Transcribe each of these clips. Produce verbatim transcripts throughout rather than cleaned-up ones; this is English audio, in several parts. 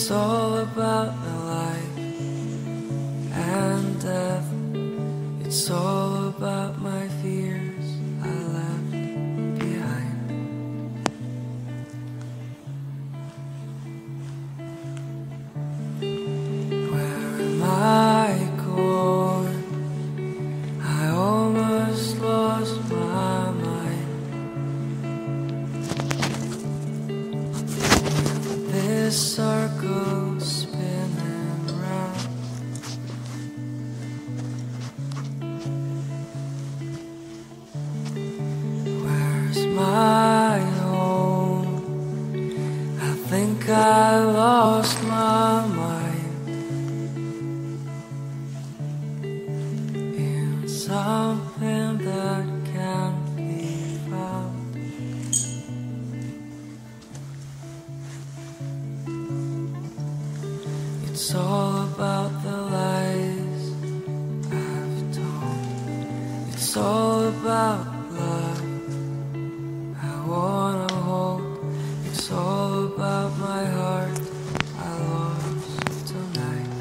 It's all about the life and death. It's all about my fears I left behind. Where am I going? I almost lost my mind. This circle spinning round. Where's my home? I think I lost my mind in something that can't be found. It's all about the lies I've told. It's all about love I wanna hold. It's all about my heart I lost tonight.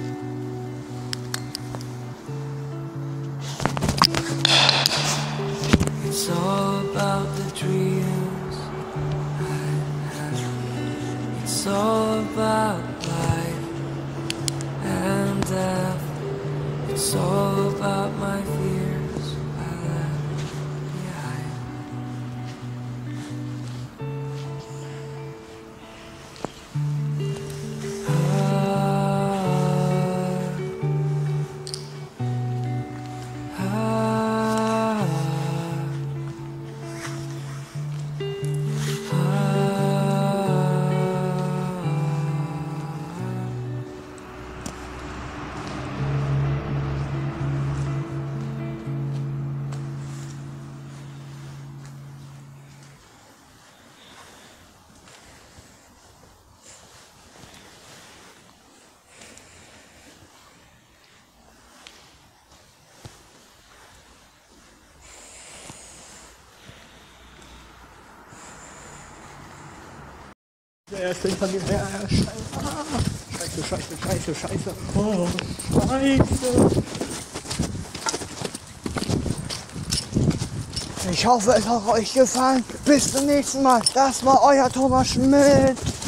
It's all about the dreams I had. It's all about life and death. It's all about my fears I left behind. Ah, ah, Der erste hinter mir her. Scheiße, scheiße, scheiße, scheiße. Oh, scheiße. Ich hoffe, es hat euch gefallen. Bis zum nächsten Mal. Das war euer Thomas Schmidt.